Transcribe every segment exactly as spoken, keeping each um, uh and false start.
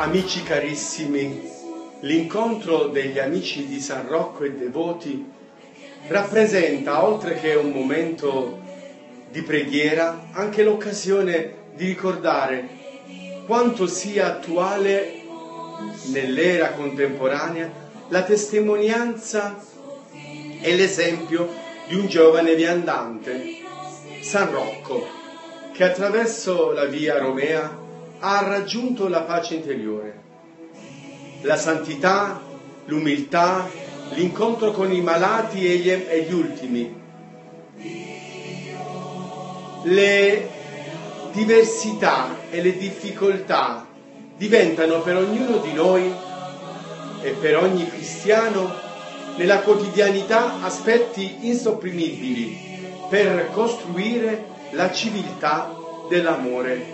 Amici carissimi, l'incontro degli amici di San Rocco e devoti rappresenta, oltre che un momento di preghiera, anche l'occasione di ricordare quanto sia attuale nell'era contemporanea la testimonianza e l'esempio di un giovane viandante, San Rocco, che attraverso la via Romea ha raggiunto la pace interiore. La santità, l'umiltà, l'incontro con i malati e gli, e gli ultimi, le diversità e le difficoltà diventano per ognuno di noi e per ogni cristiano nella quotidianità aspetti insopprimibili per costruire la civiltà dell'amore,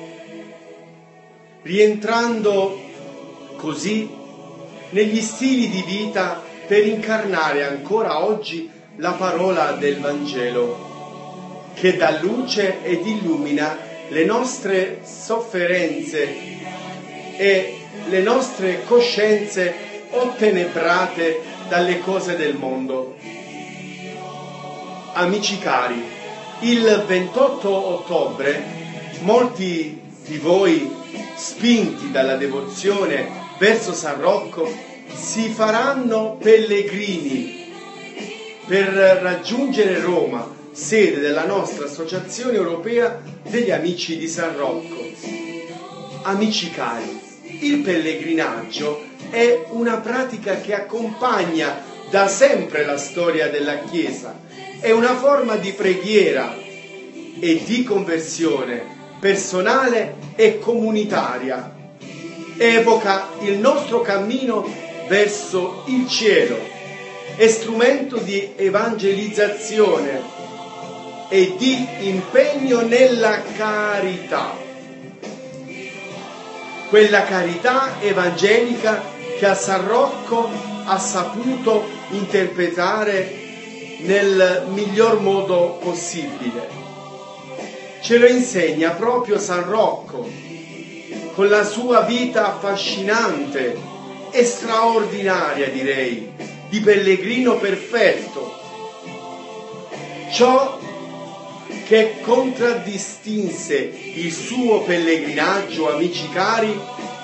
rientrando così negli stili di vita per incarnare ancora oggi la parola del Vangelo, che dà luce ed illumina le nostre sofferenze e le nostre coscienze ottenebrate dalle cose del mondo. Amici cari, il ventotto ottobre molti di voi, spinti dalla devozione verso San Rocco, si faranno pellegrini per raggiungere Roma, sede della nostra Associazione Europea degli Amici di San Rocco. Amici cari, il pellegrinaggio è una pratica che accompagna da sempre la storia della Chiesa, è una forma di preghiera e di conversione personale e comunitaria. Evoca il nostro cammino verso il cielo, è strumento di evangelizzazione e di impegno nella carità. Quella carità evangelica che a San Rocco ha saputo interpretare nel miglior modo possibile. Ce lo insegna proprio San Rocco, con la sua vita affascinante e straordinaria, direi, di pellegrino perfetto. Ciò che contraddistinse il suo pellegrinaggio, amici cari,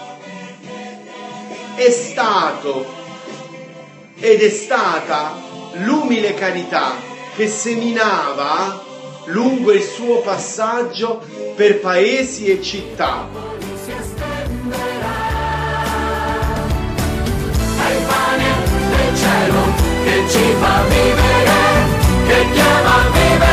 è stato ed è stata l'umile carità che seminava lungo il suo passaggio per paesi e città. È il pane del cielo che ci fa vivere, che chiama a vivere.